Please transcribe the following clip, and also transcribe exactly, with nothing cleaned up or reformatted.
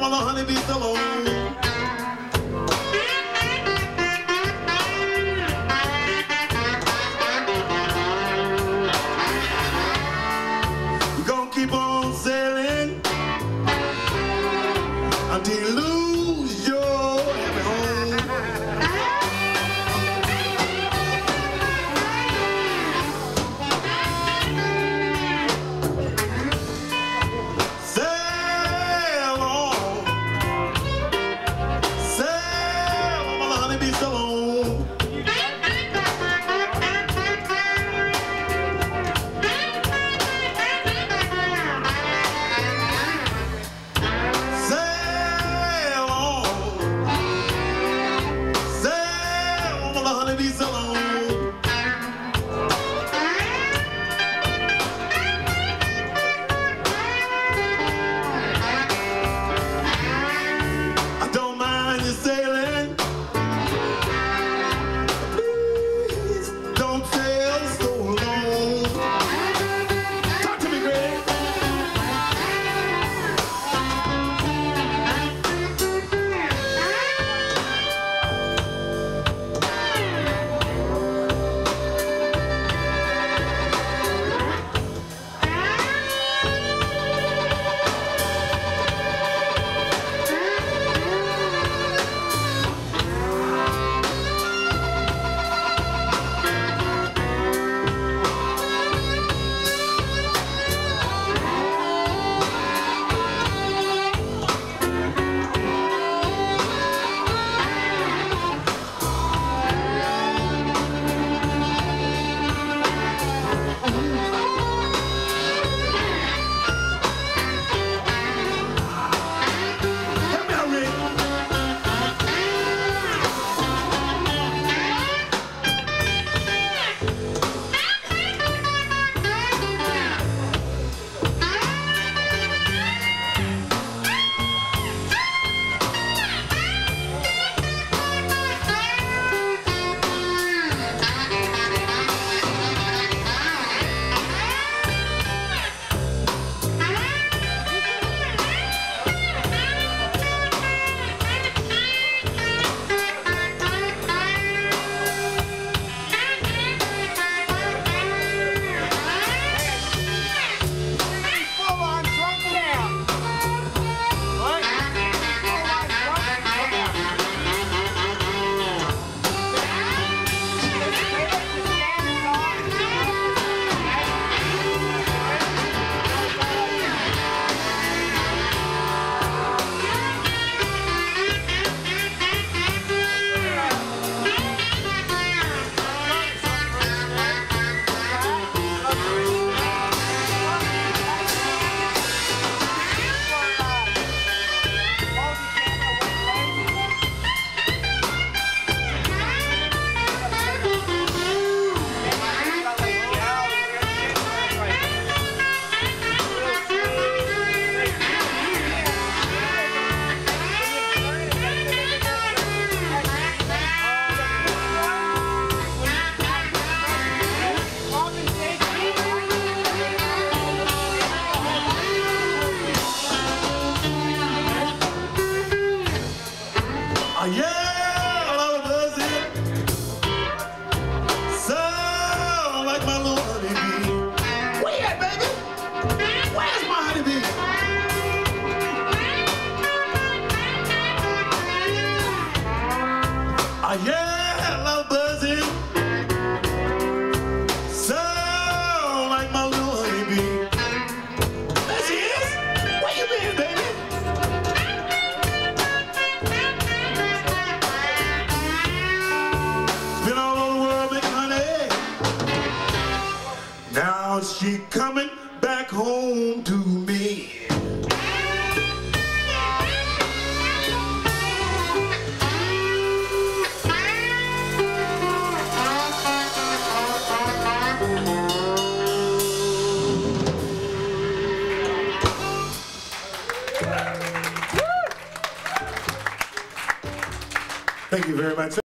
while the honeybees alone. We're gonna keep on sailing until you lose your happy home. Sail on, sail on while the honeybees alone. Honeybees alone. I don't mind you sailing. Please don't sail so long. Talk to me, Greg. Yeah, I love a buzzing. Sound like my little honeybee. Where you at, baby? Where's my honeybee? Ah, yeah, I love buzzing. Sound like my little honeybee. There she is. Where you been, baby? Now she coming back home to me. Thank you very much.